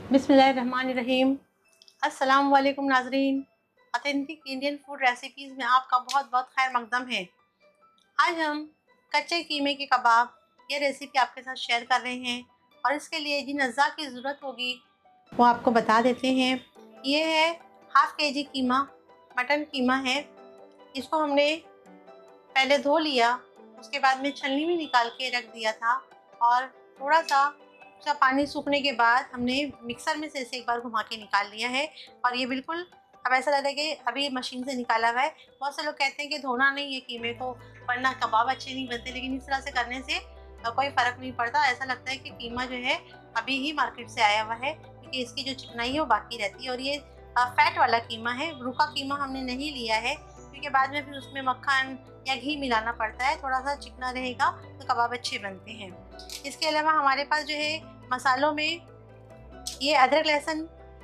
बिस्मिल्लाहिर्रहमानिर्रहीम। अस्सलाम वालेकुम नाज़रीन। ऑथेंटिक इंडियन फूड रेसिपीज़ में आपका बहुत बहुत खैर मकदम है। आज हम कच्चे कीमे के कबाब ये रेसिपी आपके साथ शेयर कर रहे हैं और इसके लिए जिन अज़्ज़ा की ज़रूरत होगी वो आपको बता देते हैं। ये है half KG keema, mutton keema है। इसको हमने पहले धो लिया, उसके बाद में छलनी में निकाल के रख दिया था और थोड़ा सा उसका पानी सूखने के बाद हमने मिक्सर में से इसे एक बार घुमा के निकाल लिया है। और ये बिल्कुल अब ऐसा लग रहा है कि अभी मशीन से निकाला हुआ है। बहुत से लोग कहते हैं कि धोना नहीं है कीमे को वरना कबाब अच्छे नहीं बनते, लेकिन इस तरह से करने से कोई फ़र्क नहीं पड़ता। ऐसा लगता है कि कीमा जो है अभी ही मार्केट से आया हुआ है, क्योंकि इसकी जो चिकनाई है वो बाकी रहती है। और ये फैट वाला कीमा है, रूखा कीमा हमने नहीं लिया है, क्योंकि बाद में फिर उसमें मक्खन या घी मिलाना पड़ता है। थोड़ा सा चिकना रहेगा तो कबाब अच्छे बनते हैं। इसके अलावा हमारे पास जो है मसालों में ये अदरक लहसुन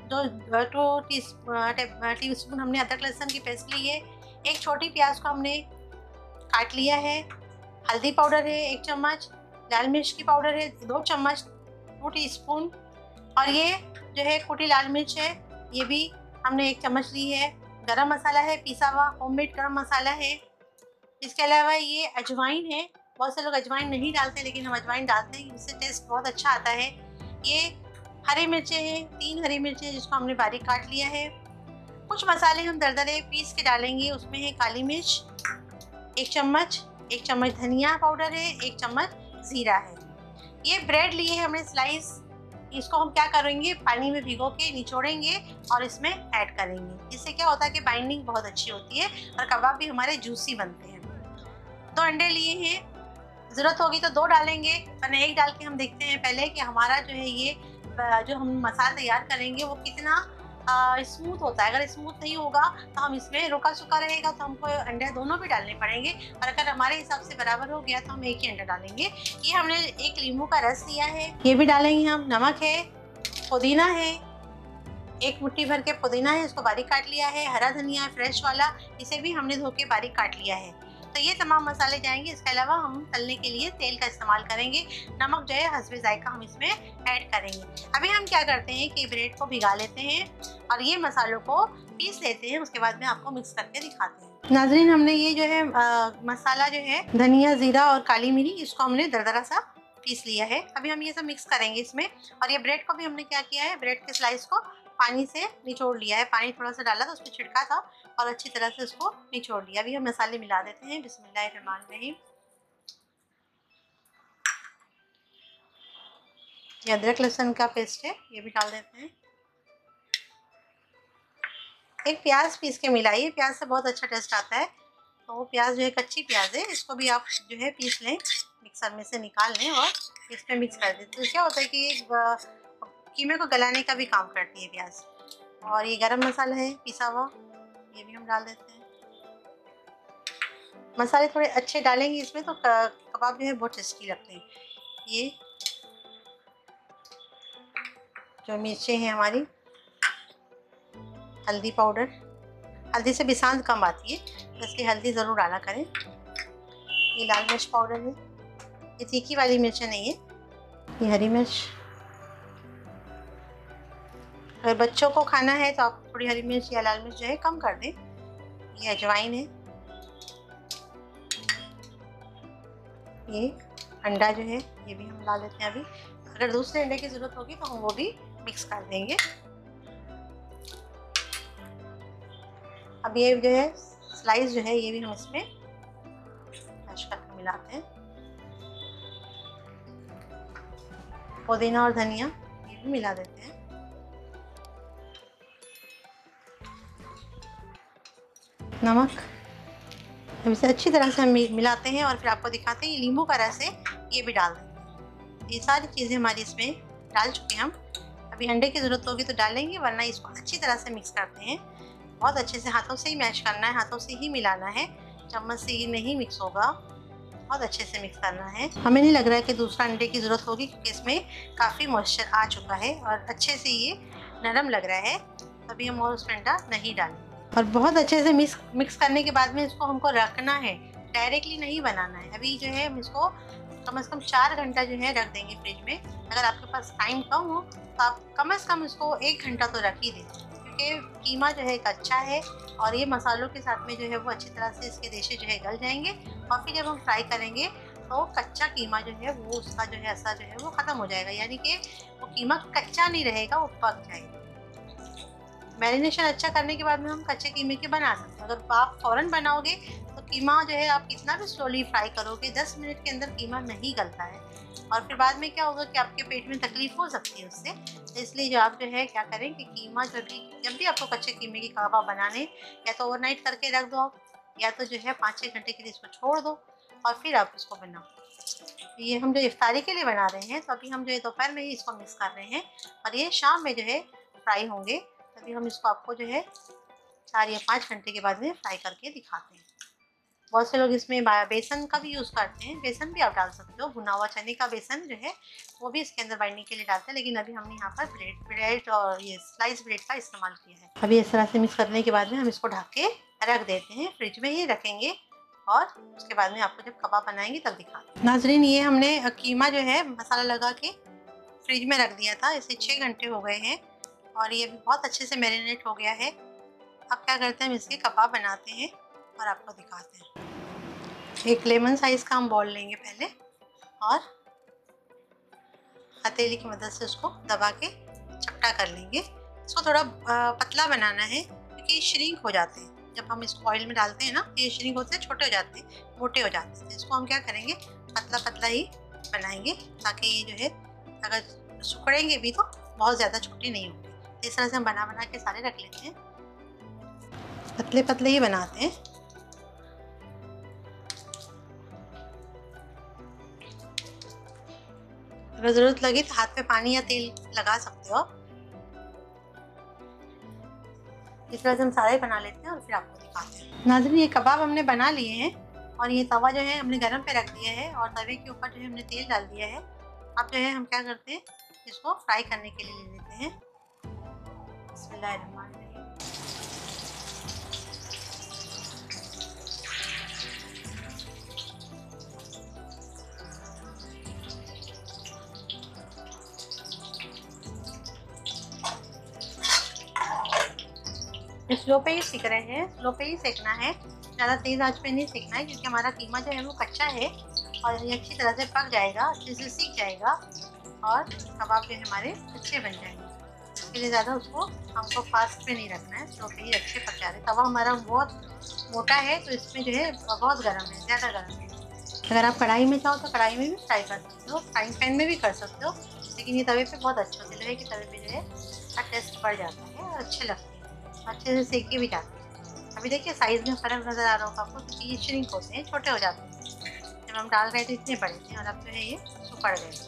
2 टीस्पून हमने अदरक लहसुन की पेस्ट ली है। एक छोटी प्याज को हमने काट लिया है। हल्दी पाउडर है 1 चम्मच, लाल मिर्च की पाउडर है 2 चम्मच 2 टीस्पून, और ये जो है कुटी लाल मिर्च है, ये भी हमने 1 चम्मच ली है। गरम मसाला है, पिसा हुआ होममेड गरम मसाला है। इसके अलावा ये अजवाइन है। बहुत से लोग अजवाइन नहीं डालते, लेकिन हम अजवाइन डालते हैं, इससे टेस्ट बहुत अच्छा आता है। ये हरी मिर्चें हैं, 3 हरी मिर्चें जिसको हमने बारीक काट लिया है। कुछ मसाले हम दरदरे पीस के डालेंगे। उसमें है काली मिर्च 1 चम्मच, 1 चम्मच धनिया पाउडर है, 1 चम्मच ज़ीरा है। ये ब्रेड लिए हैं हमने स्लाइस, इसको हम क्या करेंगे पानी में भिगो के निचोड़ेंगे और इसमें ऐड करेंगे। इससे क्या होता है कि बाइंडिंग बहुत अच्छी होती है और कबाब भी हमारे जूसी बनते हैं। 2 अंडे लिए हैं, ज़रूरत होगी तो 2 डालेंगे, वरना 1 डाल के हम देखते हैं पहले कि हमारा जो है ये जो हम मसाला तैयार करेंगे वो कितना स्मूथ होता है। अगर स्मूथ नहीं होगा तो हम इसमें रुका सूखा रहेगा तो हमको अंडे दोनों भी डालने पड़ेंगे, और अगर हमारे हिसाब से बराबर हो गया तो हम 1 ही अंडा डालेंगे। ये हमने 1 नींबू का रस लिया है, ये भी डालेंगे हम। नमक है, पुदीना है, 1 मुट्ठी भर के पुदीना है, इसको बारीक काट लिया है। हरा धनिया है फ्रेश वाला, इसे भी हमने धो के बारीक काट लिया है। तो ये तमाम मसाले जाएंगे। इसके अलावा हम तलने के लिए तेल का इस्तेमाल करेंगे। नमक जो है हस्बे जायका हम इसमें ऐड करेंगे। अभी हम क्या करते हैं कि ब्रेड को भिगा लेते हैं और ये मसालों को पीस लेते हैं, उसके बाद में आपको मिक्स करके दिखाते हैं। नाजरीन, हमने ये जो है मसाला जो है धनिया, ज़ीरा और काली मिरी, इसको हमने दरदरा सा पीस लिया है। अभी हम ये सब मिक्स करेंगे इसमें। और ये ब्रेड को भी हमने क्या किया है, ब्रेड के स्लाइस को पानी से निचोड़ लिया है। पानी थोड़ा सा डाला था, उसमें छिड़का था और अच्छी तरह से उसको निचोड़ लिया। अभी हम मसाले मिला देते हैं। बिस्मिल्लाहिर्रहमानिर्रहीम। ये अदरक लहसुन का पेस्ट है, ये भी डाल देते हैं। एक प्याज पीस के मिलाइए, प्याज से बहुत अच्छा टेस्ट आता है। तो वो प्याज जो है कच्ची प्याज है, इसको भी आप जो है पीस लें, मिक्सर में से निकाल लें और इसमें मिक्स कर दें। तो क्या होता है कि कीमे को गलाने का भी काम करती है प्याज। और ये गरम मसाला है पिसा हुआ, ये भी हम डाल देते हैं। मसाले थोड़े अच्छे डालेंगे इसमें तो कबाब जो है बहुत टेस्टी लगते हैं। ये जो मिर्चें हैं हमारी, हल्दी पाउडर, हल्दी से बिसांत कम आती है इसलिए हल्दी ज़रूर डाला करें। ये लाल मिर्च पाउडर है, ये तीखी वाली मिर्चें नहीं है। ये हरी मिर्च, अगर बच्चों को खाना है तो आप थोड़ी हरी मिर्च या लाल मिर्च जो है कम कर दें। ये अजवाइन है। ये अंडा जो है ये भी हम ला लेते हैं अभी। अगर दूसरे अंडे की ज़रूरत होगी तो हम वो भी मिक्स कर देंगे। अब ये जो है स्लाइस जो है ये भी हम इसमें मैश करके मिलाते हैं। पुदीना और धनिया ये भी मिला देते हैं। नमक, हम इसे अच्छी तरह से मिलाते हैं और फिर आपको दिखाते हैं। ये नींबू का रस है, ये भी डाल देते हैं। ये सारी चीज़ें हमारी इसमें डाल चुके हैं हम। अभी अंडे की ज़रूरत होगी तो डालेंगे, वरना इसको अच्छी तरह से मिक्स करते हैं। बहुत अच्छे से हाथों से ही मैश करना है, हाथों से ही मिलाना है, चम्मच से ही नहीं मिक्स होगा। बहुत अच्छे से मिक्स करना है। हमें नहीं लग रहा है कि दूसरा अंडे की ज़रूरत होगी, क्योंकि इसमें काफ़ी मॉइस्चर आ चुका है और अच्छे से ये नरम लग रहा है। अभी हम और उसमें अंडा नहीं डालेंगे। और बहुत अच्छे से मिक्स करने के बाद में इसको हमको रखना है, डायरेक्टली नहीं बनाना है। अभी जो है हम इसको कम से कम 4 घंटा जो है रख देंगे फ्रिज में, अगर आपके पास टाइम कम हो तो आप कम से कम इसको 1 घंटा तो रख ही दें, क्योंकि कीमा जो है कच्चा है और ये मसालों के साथ में जो है वो अच्छी तरह से इसके रेशे जो है गल जाएंगे और फिर जब हम फ्राई करेंगे तो कच्चा कीमा जो है वो उसका जो है असर जो है वो ख़त्म हो जाएगा, यानी कि वो कीमा कच्चा नहीं रहेगा, वो पक जाएगा। मैरिनेशन अच्छा करने के बाद में हम कच्चे कीमे के बना सकते हैं। अगर आप फ़ौरन बनाओगे तो कीमा जो है आप कितना भी स्लोली फ्राई करोगे 10 मिनट के अंदर कीमा नहीं गलता है और फिर बाद में क्या होगा कि आपके पेट में तकलीफ हो सकती है उससे। तो इसलिए जो आप जो है क्या करें कि कीमा जब भी आपको कच्चे कीमे के कबाब बनाने, या तो ओवरनाइट करके रख दो आप, या तो जो है 5-6 घंटे के लिए इसको छोड़ दो और फिर आप इसको बनाओ। ये हम जो इफ्तारी के लिए बना रहे हैं, तो अभी हम जो है दोपहर में ही इसको मिक्स कर रहे हैं और ये शाम में जो है फ्राई होंगे। तभी हम इसको आपको जो है 4 या 5 घंटे के बाद में फ्राई करके दिखाते हैं। बहुत से लोग इसमें बेसन का भी यूज़ करते हैं, बेसन भी आप डाल सकते हो, भुना हुआ चने का बेसन जो है वो भी इसके अंदर बाइंडिंग के लिए डालते हैं, लेकिन अभी हमने यहाँ पर ब्रेड और ये स्लाइस ब्रेड का इस्तेमाल किया है। अभी इस तरह से मिक्स करने के बाद में हम इसको ढक के रख देते हैं, फ्रिज में ही रखेंगे और उसके बाद में आपको जब कबाब बनाएंगे तब दिखाते हैं। नाजरीन, ये हमने कीमा जो है मसाला लगा के फ्रिज में रख दिया था, इसे 6 घंटे हो गए हैं और ये भी बहुत अच्छे से मैरिनेट हो गया है। अब क्या करते हैं, हम इसके कबाब बनाते हैं और आपको दिखाते हैं। एक लेमन साइज़ का हम बॉल लेंगे पहले और हथेली की मदद से उसको दबा के चपटा कर लेंगे। इसको थोड़ा पतला बनाना है क्योंकि श्रिंक हो जाते हैं जब हम इसको ऑयल में डालते हैं ना, ये श्रिंक होते हैं, छोटे हो जाते हैं, मोटे हो जाते हैं। इसको हम क्या करेंगे, पतला पतला ही बनाएंगे ताकि ये जो है अगर सिकुड़ेंगे भी तो बहुत ज़्यादा छोटे नहीं होंगे। तो इस तरह से हम बना बना के सारे रख लेते हैं, पतले पतले ही बनाते हैं। अगर ज़रूरत लगी तो हाथ पे पानी या तेल लगा सकते हो। इस तरह से हम सारे बना लेते हैं और फिर आपको दिखाते हैं। नाज़रीन, ये कबाब हमने बना लिए हैं और ये तवा जो है हमने गरम पे रख दिया है और तवे के ऊपर जो है हमने तेल डाल दिया है। अब जो है हम क्या करते हैं, इसको फ्राई करने के लिए ले लेते हैं। बिस्मिल्लाहिर्रहमानिर्रहीम। स्लो पे ही सीख रहे हैं, स्लो पे ही सेकना है, ज़्यादा तेज़ आंच पे नहीं सेकना है, क्योंकि हमारा कीमा जो है वो कच्चा है और ये अच्छी तरह से पक जाएगा, अच्छे से सीख जाएगा और कबाब जो है हमारे अच्छे बन जाएंगे। इसके लिए ज़्यादा उसको हमको फास्ट पे नहीं रखना है, स्लो पे ही अच्छे पक जा रहे। तवा हमारा बहुत मोटा है तो इसमें जो है बहुत गर्म है, ज़्यादा गर्म है। अगर आप कढ़ाई में चाहो तो कढ़ाई में भी फ्राई कर सकते हो, फ्राइंग पैन में भी कर सकते हो, लेकिन ये तवे पे बहुत अच्छा होता है। लोहे के तवे पे जो है उसका टेस्ट बढ़ जाता है और अच्छे लगते हैं, अच्छे से सेके भी जाते हैं। अभी देखिए साइज़ में फ़र्क नज़र आ रहा होगा आपको, क्योंकि ये श्रिंक होते हैं, छोटे हो जाते हैं। जब हम डाल रहे थे इतने बड़े थे और अब जो है ये सुखड़ गए।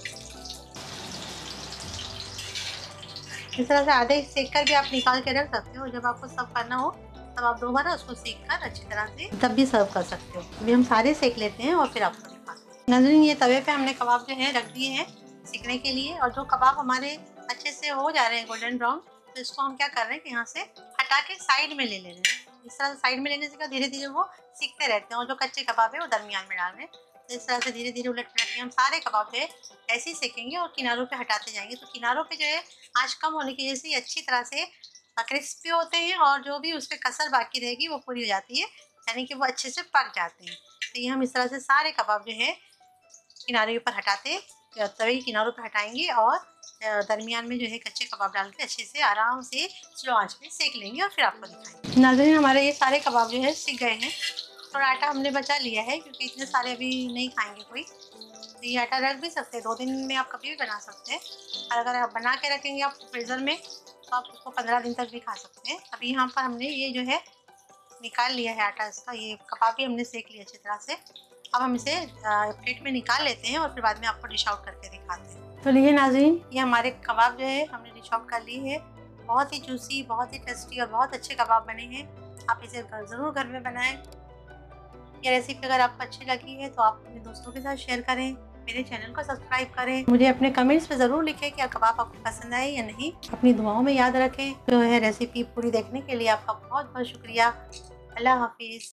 इस तरह से आधे सेक कर भी आप निकाल के रख सकते हो, जब आपको सर्व करना हो तब आप दोबारा उसको सेक कर अच्छी तरह से तब भी सर्व कर सकते हो। अभी हम सारे सेक लेते हैं और फिर आपको दिखाते हैं। नाज़रीन, ये तवे पे हमने कबाब जो है रख दिए हैं सेकने के लिए, और जो कबाब हमारे अच्छे से हो जा रहे हैं गोल्डन ब्राउन, तो इसको हम क्या कर रहे हैं कि यहाँ से हटा के साइड में ले रहे हैं। इस तरह से साइड में लेने से क्या धीरे धीरे वो सीखते रहते हैं और जो कच्चे कबाब है वो दरमियान में डाल रहे हैं। तो इस तरह से धीरे धीरे उलट पलट के हम सारे कबाब जो है ऐसे ही सेकेंगे और किनारों पे हटाते जाएंगे। तो किनारों पे जो है आँच कम होने की वजह से अच्छी तरह से क्रिस्पी होते हैं और जो भी उस पर कसर बाकी रहेगी वो पूरी हो जाती है, यानी कि वो अच्छे से पक जाते हैं। तो ये हम इस तरह से सारे कबाब जो है किनारे ऊपर हटाते, तवे के किनारों पर हटाएंगे और दरमियान में जो है कच्चे कबाब डाल के अच्छे से आराम से स्लो आंच पे सेक लेंगे और फिर आपको दिखाएंगे। नाज़रीन, हमारे ये सारे कबाब जो है सीख गए हैं। थोड़ा आटा हमने बचा लिया है क्योंकि इतने सारे अभी नहीं खाएंगे कोई, तो ये आटा रख भी सकते हैं, 2 दिन में आप कभी भी बना सकते हैं। और अगर आप बना के रखेंगे आप फ्रीज़र में तो आप उसको 15 दिन तक भी खा सकते हैं। अभी यहाँ पर हमने ये जो है निकाल लिया है आटा इसका, ये कबाब भी हमने सेक लिया अच्छी तरह से। अब हम इसे प्लेट में निकाल लेते हैं और फिर बाद में आपको डिश आउट करके दिखाते हैं। तो लीजिए नाज़रीन, ये हमारे कबाब जो है हमने डिश आउट कर लिए है। बहुत ही जूसी, बहुत ही टेस्टी और बहुत अच्छे कबाब बने हैं। आप इसे ज़रूर घर में बनाएं। ये रेसिपी अगर आपको अच्छी लगी है तो आप अपने दोस्तों के साथ शेयर करें, मेरे चैनल को सब्सक्राइब करें। मुझे अपने कमेंट्स में ज़रूर लिखें कि कबाब आपको पसंद आए या नहीं। अपनी दुआओं में याद रखें। जो है रेसिपी पूरी देखने के लिए आपका बहुत बहुत शुक्रिया। अल्लाह हाफिज़।